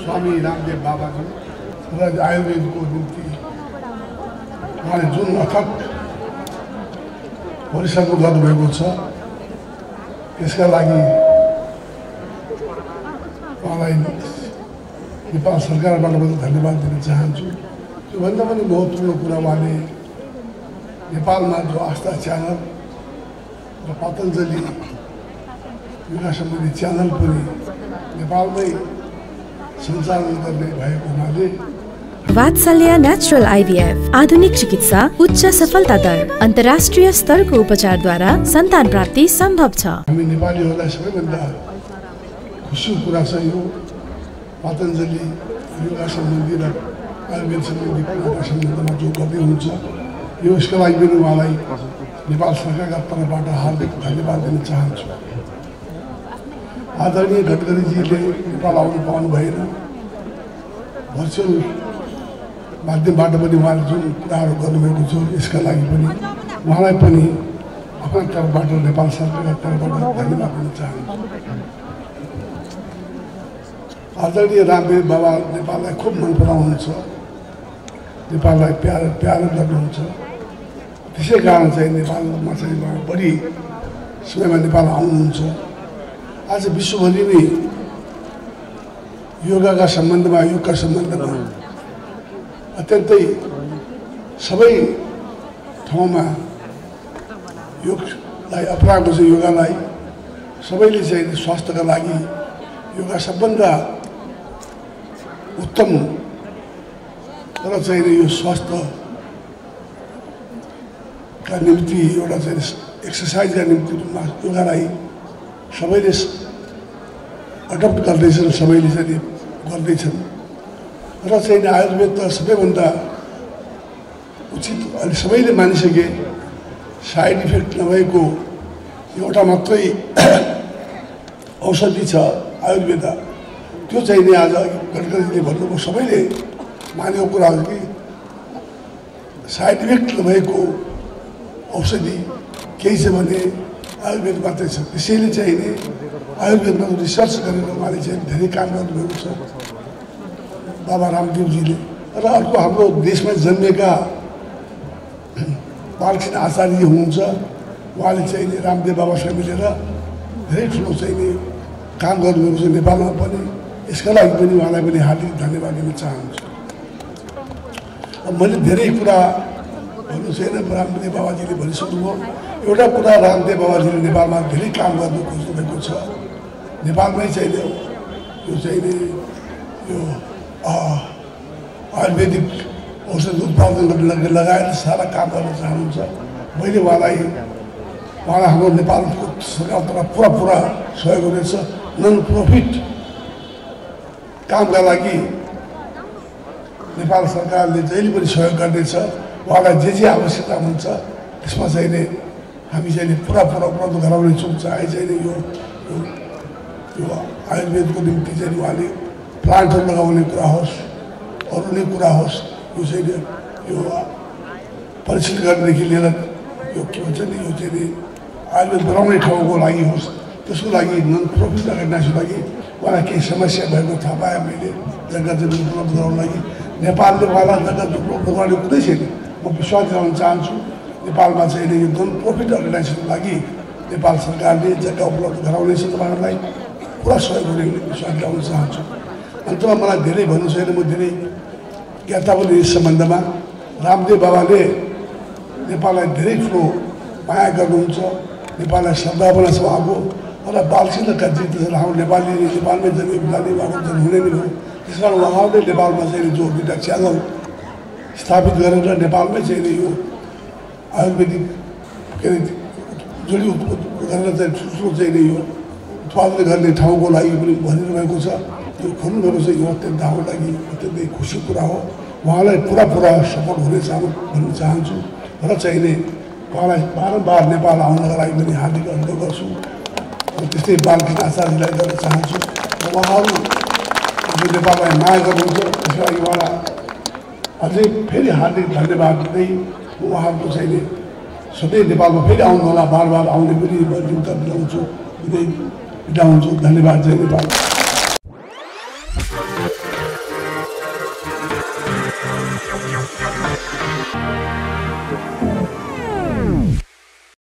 स्वामी रामदेव बाबाजी र आयुर्वेदको निम्ति उहाँले जुन अथक परिश्रम गर्नुभएको छ यसका लागि उहाँलाई नेपाल सरकारबाट पनि धन्यवाद दिन चाहन्छु। त्योभन्दा पनि महत्त्वपूर्ण कुरा उहाँले नेपालमा जो आस्था च्यानल र पतञ्जलि योगा सम्बन्धी च्यानल पनि नेपालमै सञ्चालन गर्ने भएको हुनाले वात्सल्य नेचुरल आईवीएफ आधुनिक चिकित्सा उच्च सफलता दर अन्तर्राष्ट्रिय स्तरको उपचारद्वारा सन्तान प्राप्ति सम्भव छ। हामी नेपालीहरूलाई सबैभन्दा खुसीको कुरा छ यो पतञ्जलि योगा सम्बन्धी र आयुर्वेद सम्बन्धी कुराका सम्बन्धमा जो गर्दै हुनुहुन्छ यो यसका लागि पनि उहाँलाई नेपाल सरकारका तर्फबाट हार्दिक धन्यवाद दिन चाहन्छु। आदरणीय गडकरीजीले नेपाल आउनु पाउनु भएन, भर्चुअल माध्यमबाट पनि उहाँले जुन कुराहरू गर्नुभएको छ यसका लागि पनि उहाँलाई पनि आफ्नो तर्फबाट नेपाल सरकारका तर्फबाट धन्यवाद दिन चाहन्छु। आदरणीय रामदेव बाबा नेपाललाई खुब मन पराउनुहुन्छ, नेपाललाई प्यार गर्नुहुन्छ। त्यसै कारण चाहिँ नेपालमा चाहिँ बढी समयमा नेपाल आउनुहुन्छ। आज विश्वभरि नै योगका सम्बन्धमा अत्यन्तै सबै ठाउँमा योगलाई अपनाएको छ। योगालाई सबैले चाहिँ स्वास्थ्यका लागि योगा सबभन्दा उत्तम तर चाहिँ यो स्वास्थ्यका निम्ति एउटा चाहिँ एक्सर्साइजका निम्ति योगालाई सबैले अडप्ट गर्दैछन्, सबैले चाहिँ गर्दैछन् र चाहिँ आयुर्वेद त सबैभन्दा उचित अहिले सबैले मानिसके साइड इफेक्ट नभएको एउटा मात्रै औषधि छ आयुर्वेद। त्यो चाहिँ नि आज गडकरीजीले भन्नुभयो सबैले मानेको कुरा हो कि साइड इफेक्ट नभएको औषधि केही छ भने आयुर्वेद मात्रै छ। त्यसैले चाहिँ नि आयुर्वेदमा रिसर्च गरेर उहाँले चाहिँ धेरै काम गर्नुभएको छ बाबा रामदेवजीले। र अर्को हाम्रो देशमा जन्मेका बालकृष्ण आचार्य हुनुहुन्छ, उहाँले चाहिँ नि रामदेव बाबासँग मिलेर धेरै ठुलो चाहिँ नि काम गर्नुभएको छ नेपालमा पनि। यसका लागि पनि उहाँलाई पनि हार्दिक धन्यवाद दिन चाहन्छु। मैले धेरै कुरा भन्नु छैन, रामदेव बाबाजीले भनिसक्नुभयो। एउटा कुरा रामदेव बाबाजीले नेपालमा धेरै काम गर्नु खोज्नुभएको छ। नेपालमै चाहिँ यो चाहिँ यो आयुर्वेदिक औषध उत्पादन गर्न लगायत सारा काम गर्न चाहनुहुन्छ। मैले उहाँलाई हाम्रो नेपालको सरकारबाट पुरा सहयोग गर्नेछ। नन प्रफिट कामका लागि नेपाल सरकारले जहिले पनि सहयोग गर्नेछ। उहाँलाई जे आवश्यकता हुन्छ त्यसमा चाहिँ हामी चाहिँ पुरा उपलब्ध गराउनेछौँ। चाहे चाहिँ यो आयुर्वेदको निम्ति चाहिँ उहाँले प्लान्टहरू लगाउने कुरा होस्, अरू नै कुरा होस्, यो चाहिँ यो परीक्षण गर्नेदेखि लिएर यो के भन्छ नि यो चाहिँ आयुर्वेद बनाउने ठाउँको लागि होस्, त्यसको लागि नन प्रफिट अर्गनाइजेसनको लागि उहाँलाई केही समस्या भएको थाहा पाएँ मैले। जग्गा जमिन उपलब्ध गराउनु लागि नेपालले उहाँलाई जग्गा उपलब्ध गराउने कुनै छैन। म विश्वास गराउन चाहन्छु नेपालमा चाहिँ यो नन प्रफिट अर्गनाइजेसनको लागि नेपाल सरकारले जग्गा उपलब्ध गराउनेछ। तपाईँहरूलाई पुरा सहयोग गर्ने विश्वास गराउन चाहन्छु। अन्तमा मलाई धेरै भन्नु छैन, म धेरै ज्ञाता पनि यस सम्बन्धमा। रामदेव बाबाले नेपाललाई धेरै ठुलो माया गर्नुहुन्छ, नेपाललाई श्रद्धा पनि छ उहाँको। र बालकृष्णका जित हाम्रो नेपालमै जन्मे जाने उहाँको जन्म हुने नै भयो। त्यस कारण उहाँले नेपालमा चाहिँ जो दुईवटा च्यानल स्थापित गरेर नेपालमै चाहिँ यो आयुर्वेदिक के अरे जोडी गरेर चाहिँ ठुल्ठुलो चाहिँ यो उत्पादन गर्ने ठाउँको लागि पनि भनिरहेको छ। यो खोल्नुभएको छ, यो अत्यन्त हाम्रो लागि अत्यन्तै खुसीको कुरा हो। उहाँलाई पुरा सपोर्ट हुनेछ भन्न चाहन्छु। र चाहिँ उहाँलाई बारम्बार नेपाल आउनका लागि पनि हार्दिक अनुरोध गर्छु। त्यस्तै बालकृष्ण आचार्यलाई गर्न चाहन्छु। उहाँहरू जो नेपाललाई माया गर्नुहुन्छ त्यसको लागि उहाँलाई अझै फेरि हार्दिक धन्यवाद दिँदै उहाँहरूको चाहिँ सधैँ नेपालमा फेरि आउनु होला, बार आउने पनि दिउँता दिलाउँछु, दिँदै बिदा हुन्छु। धन्यवाद। जय नेपाल।